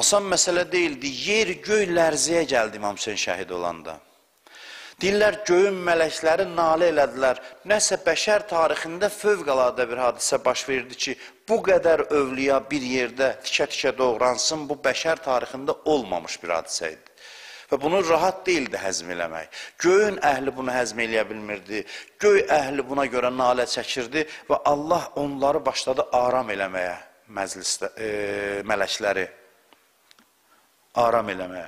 Asan məsələ deyildi. Yer, göy lərzəyə gəldi İmam Hüseyin şəhid olanda. Deyirlər, göyün mələkləri nalə elədilər. Nəsə bəşər tarixində fövqəladə bir hadisə baş verdi ki, bu qədər övliya bir yerdə tikə-tikə doğransın, bu bəşər tarixində olmamış bir hadisə idi. Və bunu rahat deyildi həzm eləmək. Göyün əhli bunu həzm eləyə bilmirdi. Göy əhli buna görə nalə çəkirdi və Allah onları başladı aram eləməyə, mələkləri aram eləməyə.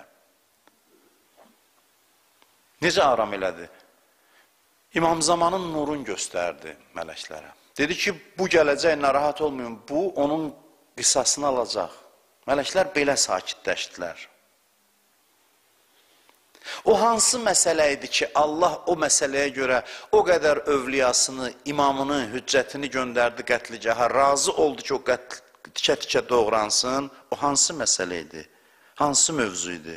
Necə aram elədi? İmam Zamanın nurun göstərdi mələklərə. Dedi ki, bu gələcək, narahat olmayın, bu onun qisasını alacaq. Mələklər belə sakitləşdilər. O hansı məsələ idi ki, Allah o məsələyə görə o qədər övliyasını, imamını, hüccətini göndərdi qətligaha, razı oldu ki, o tikə-tikə doğransın. O hansı məsələ idi? Hansı mövzu idi?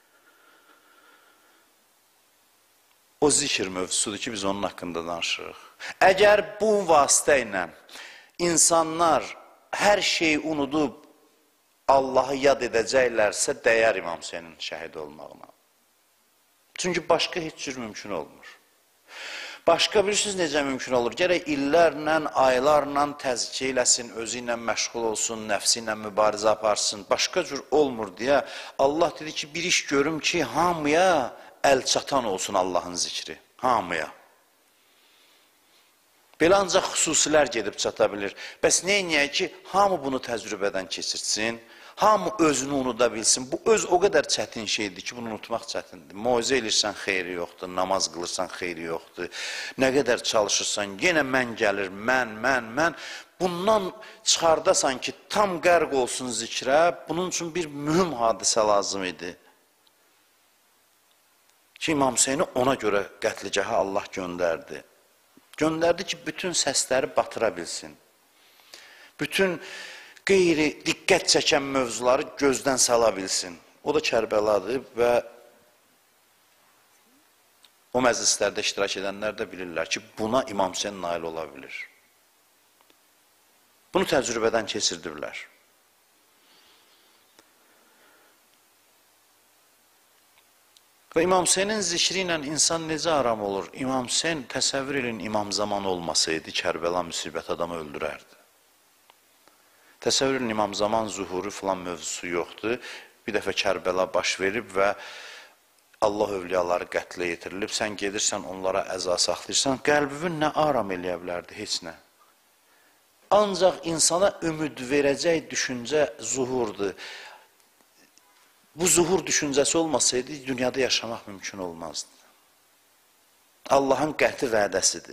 O zikir mövzusudur ki, biz onun haqqında danışırıq. Əgər bu vasitə ilə insanlar hər şeyi unudub Allahı yad edəcəklərsə, dəyər İmam Hüseynin şəhid olmağına. Çünki başqa heç cür mümkün olmur. Başqa bilirsiniz necə mümkün olur? Gərək illərlə, aylarla təzkiyə eləsin, özü ilə məşğul olsun, nəfsi ilə mübarizə aparsın. Başqa cür olmur deyə Allah dedi ki, bir iş görüm ki, hamıya əl çatan olsun Allahın zikri. Hamıya. Belə ancaq xüsusilər gedib çata bilir. Bəs neyiniyək ki, hamı bunu təcrübədən keçirsin, hamı özünü unuda bilsin. Bu öz o qədər çətin şeydir ki, bunu unutmaq çətindir. Moizə elirsən, xeyri yoxdur, namaz qılırsan, xeyri yoxdur. Nə qədər çalışırsan, yenə mən gəlir, mən. Bundan çıxardasan ki, tam qərq olsun zikrə, bunun üçün bir mühüm hadisə lazım idi. Ki, İmam Hüseyni ona görə qətligaha Allah göndərdi. Göndərdi ki, bütün səsləri batıra bilsin. Bütün qeyri diqqət çəkən mövzuları gözdən sala bilsin. O da Kərbəladır və o məclislərdə iştirak edənlər də bilirlər ki, buna İmam Hüseyin nail ola bilir. Bunu təcrübədən keçirdiblər. Və İmam Hüseynin zikri ilə insan necə aram olur? İmam Hüseyin təsəvvür edin İmam Zaman olmasaydı, Kərbəla müsibət adamı öldürərdi. Təsəvvür edin İmam Zaman zuhuru filan mövzusu yoxdur. Bir dəfə Kərbəla baş verib və Allah övliyaları qətlə yetirilib. Sən gedirsən, onlara əza saxlayırsan, qəlbivin nə aram eləyə bilərdi? Heç nə. Ancaq insana ümid verəcək düşüncə zuhurdur. Bu zuhur düşüncəsi olmasaydı, dünyada yaşamaq mümkün olmazdı. Allahın qəti vədəsidir.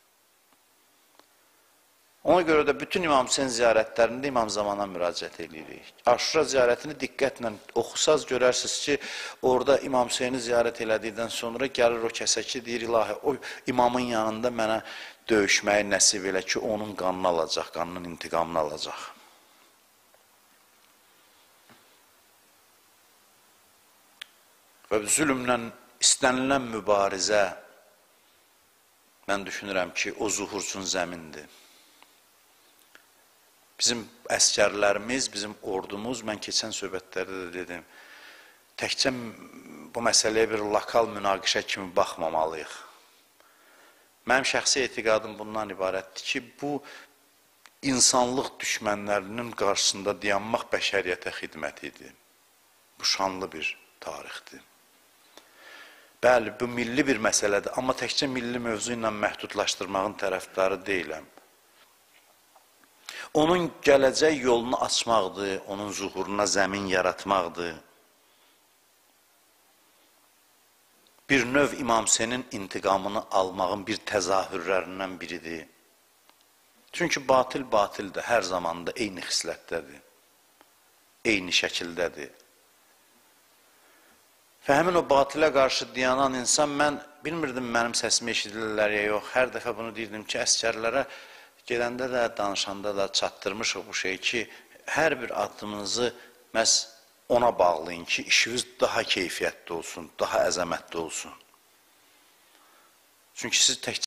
Ona görə də bütün İmam Hüseyin ziyarətlərində İmam Zamana müraciət edirik. Aşura ziyarətini diqqətlə oxusaz görərsiniz ki, orada İmam Hüseyini ziyarət elədikdən sonra gəlir o kəsə ki, deyir, ilahi, o imamın yanında mənə döyüşməyi nəsib elə ki, onun qanını alacaq, qanının intiqamını alacaq. Və zülmlə istənilən mübarizə, mən düşünürəm ki, o zuhur üçün zəmindir. Bizim əskərlərimiz, bizim ordumuz, mən keçən söhbətlərdə də dedim, təkcə bu məsələyə bir lokal münaqişə kimi baxmamalıyıq. Mənim şəxsi etiqadım bundan ibarətdir ki, bu insanlıq düşmənlərinin qarşısında dayanmaq bəşəriyyətə xidmət idi. Bu şanlı bir tarixdir. Bəli, bu milli bir məsələdir, amma təkcə milli mövzu ilə məhdudlaşdırmağın tərəfdarı deyiləm. Onun gələcək yolunu açmaqdır, onun zuhuruna zəmin yaratmaqdır. Bir növ İmam Hüseynin intiqamını almağın bir təzahürlərindən biridir. Çünki batil batildir, hər zamanda eyni xislətdədir, eyni şəkildədir. Və həmin o batilə qarşı dayanan insan, mən bilmirdim mənim səsimi eşidirlər ya yox, hər dəfə bunu deyirdim ki, əskərlərə gedəndə də, danışanda da çatdırmışıq bu şey ki, hər bir addımınızı məhz ona bağlayın ki, işiniz daha keyfiyyətli olsun, daha əzəmətli olsun. Çünki siz təkcə